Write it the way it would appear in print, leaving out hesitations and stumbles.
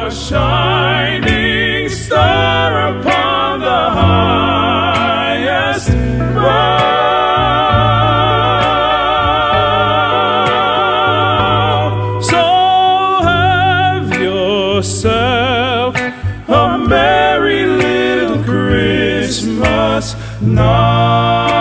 a shining star upon the highest bough. So have yourself a merry little Christmas now.